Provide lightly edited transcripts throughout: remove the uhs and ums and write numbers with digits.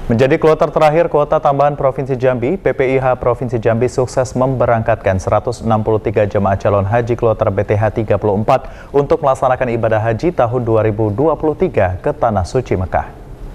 Menjadi kloter terakhir kuota tambahan Provinsi Jambi, PPIH Provinsi Jambi sukses memberangkatkan 163 jemaah calon haji kloter BTH 34 untuk melaksanakan ibadah haji tahun 2023 ke Tanah Suci Mekah.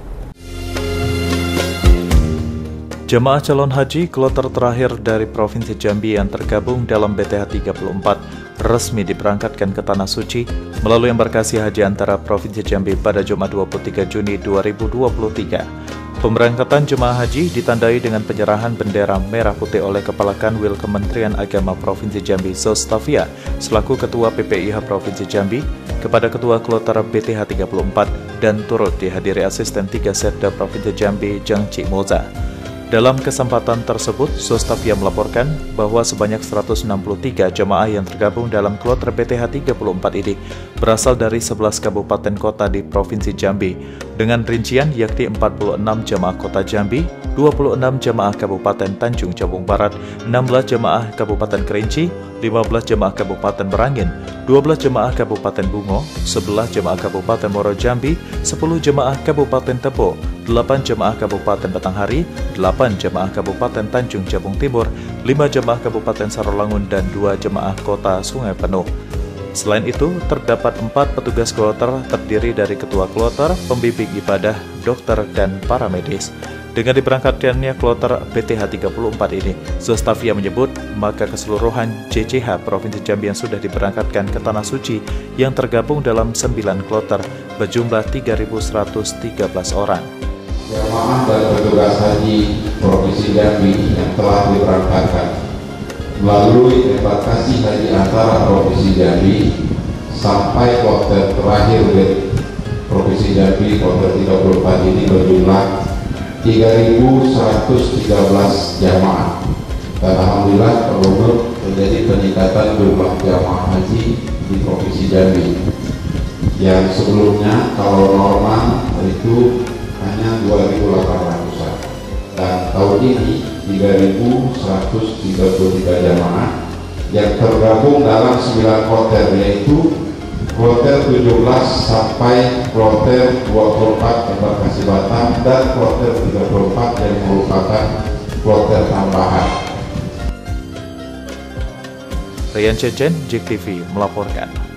Jemaah calon haji kloter terakhir dari Provinsi Jambi yang tergabung dalam BTH 34 resmi diberangkatkan ke Tanah Suci melalui embarkasi haji antara Provinsi Jambi pada Jumat 23 Juni 2023. Pemberangkatan jemaah haji ditandai dengan penyerahan bendera merah putih oleh Kepala Kanwil Kementerian Agama Provinsi Jambi Sostafia selaku Ketua PPIH Provinsi Jambi kepada Ketua Kloter BTH 34 dan turut dihadiri Asisten 3 Setda Provinsi Jambi Jang Cik Moza. Dalam kesempatan tersebut, Sostafia melaporkan bahwa sebanyak 163 jemaah yang tergabung dalam kloter BTH 34 ini berasal dari 11 kabupaten kota di Provinsi Jambi, dengan rincian yakni 46 jemaah kota Jambi, 26 jemaah Kabupaten Tanjung Jabung Barat, 16 jemaah Kabupaten Kerinci, 15 jemaah Kabupaten Merangin, 12 jemaah Kabupaten Bungo, 11 jemaah Kabupaten Muaro Jambi, 10 jemaah Kabupaten Tebo, 8 jemaah Kabupaten Batanghari, 8 jemaah Kabupaten Tanjung Jabung Timur, 5 jemaah Kabupaten Sarolangun, dan 2 jemaah Kota Sungai Penuh. Selain itu, terdapat 4 petugas kloter terdiri dari ketua kloter, pembimbing ibadah, dokter, dan para medis. Dengan diberangkatkannya kloter BTH 34 ini, Sostafia menyebut maka keseluruhan JCH Provinsi Jambi yang sudah diberangkatkan ke Tanah Suci yang tergabung dalam 9 kloter berjumlah 3.113 orang. Jemaah dan petugas haji Provinsi Jambi yang telah diberangkatkan melalui embarkasi haji antara Provinsi Jambi sampai kloter terakhir di Provinsi Jambi kloter 34 ini berjumlah 3.113 jamaah, dan alhamdulillah terus terjadi peningkatan jumlah jamaah haji di Provinsi Jambi yang sebelumnya kalau normal itu hanya 2.800-an, dan tahun ini 3.133 jamaah yang tergabung dalam 9 kloter, yaitu kloter 17 sampai kloter 24 embarkasi Batam dan kloter 34 yang merupakan kloter tambahan. Rian Cecen, JEK TV melaporkan.